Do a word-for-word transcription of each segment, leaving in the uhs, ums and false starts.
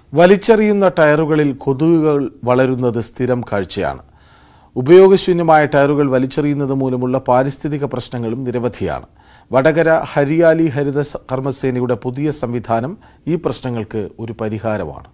വലിച്ചെറിയുന്ന ടയറുകളിൽ കൊതുകുകൾ വളരുന്നത് സ്ഥിരം കാഴ്ചയാണ്. ഉപയോഗശൂന്യമായ ടയറുകൾ വലിച്ചെറിയുന്നത് മൂലമുള്ള പാരിസ്ഥിതിക പ്രശ്നങ്ങളും നിരവധിയാണ്. വടകര ഹരിയാലി ഹരിത കർമ്മസേനയുടെ പുതിയ സംവിധാനം ഈ പ്രശ്നങ്ങൾക്ക് ഒരു പരിഹാരമാണ്.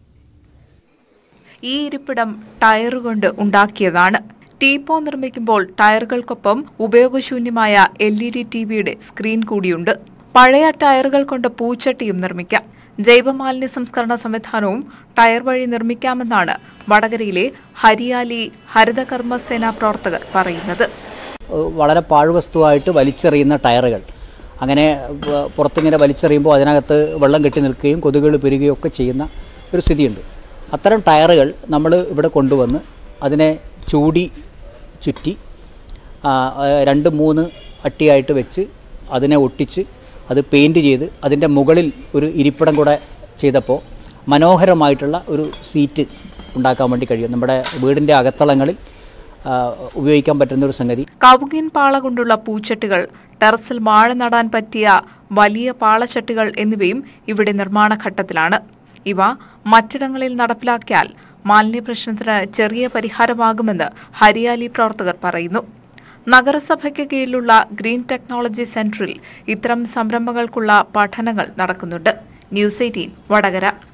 ഈ ഇരിപ്പിടം ടയറുകൊണ്ട് ഉണ്ടാക്കിയതാണ്. ടീപ്പോ നിർമ്മിക്കുമ്പോൾ ടയറുകൾക്കൊപ്പം ഉപയോഗശൂന്യമായ എൽ ഇ ഡി ടി വിയുടെ സ്ക്രീൻ കൂടിയുണ്ട്. പഴയ ടയറുകൾ കൊണ്ട് പൂച്ചട്ടിയും നിർമ്മിക്കാം. ജൈവമാലിന്യ സംസ്കരണ സംവിധാനവും ടയർ വഴി നിർമ്മിക്കാമെന്നാണ് വടകരയിലെ ഹരിയാലി ഹരിത കർമ്മസേന പ്രവർത്തകർ പറയുന്നത്. വളരെ പാഴ്വസ്തുവായിട്ട് വലിച്ചെറിയുന്ന ടയറുകൾ അങ്ങനെ പുറത്തിങ്ങനെ വലിച്ചെറിയുമ്പോൾ അതിനകത്ത് വെള്ളം കെട്ടി നിൽക്കുകയും കൊതുകുകൾ പെരുകുകയും ഒക്കെ ചെയ്യുന്ന ഒരു സ്ഥിതിയുണ്ട്. അത്തരം ടയറുകൾ നമ്മൾ ഇവിടെ കൊണ്ടുവന്ന് അതിനെ ചൂടി ചുറ്റി രണ്ട് മൂന്ന് അട്ടിയായിട്ട് വെച്ച് അതിനെ ഒട്ടിച്ച് അത് പെയിൻറ്റ് ചെയ്ത് അതിൻ്റെ മുകളിൽ ഒരു ഇരിപ്പിടം കൂടെ ചെയ്തപ്പോൾ മനോഹരമായിട്ടുള്ള ഒരു സീറ്റ് ഉണ്ടാക്കാൻ വേണ്ടി കഴിയും. നമ്മുടെ വീടിൻ്റെ അകത്തളങ്ങളിൽ ഉപയോഗിക്കാൻ പറ്റുന്ന ഒരു സംഗതി. കവുങ്ങിൻ പാള കൊണ്ടുള്ള പൂച്ചട്ടികൾ, ടെറസിൽ വാഴ നടാൻ പറ്റിയ വലിയ പാളച്ചട്ടികൾ എന്നിവയും ഇവിടെ നിർമ്മാണ ഘട്ടത്തിലാണ്. ഇവ മറ്റിടങ്ങളിൽ നടപ്പിലാക്കിയാൽ മാലിന്യ പ്രശ്നത്തിന് ചെറിയ പരിഹാരമാകുമെന്ന് ഹരിയാലി പ്രവർത്തകർ പറയുന്നു. നഗരസഭയ്ക്ക് കീഴിലുള്ള ഗ്രീൻ ടെക്നോളജി സെന്ററിൽ ഇത്തരം സംരംഭങ്ങൾക്കുള്ള പഠനങ്ങൾ നടക്കുന്നുണ്ട്. News eighteen Vadakara.